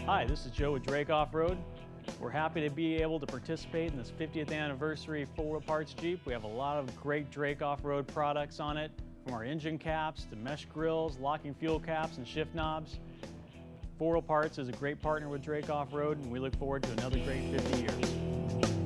Hi, this is Joe with Drake Off-Road. We're happy to be able to participate in this 50th anniversary 4-wheel parts Jeep. We have a lot of great Drake Off-Road products on it, from our engine caps to mesh grills, locking fuel caps, and shift knobs. 4-wheel parts is a great partner with Drake Off-Road, and we look forward to another great 50 years.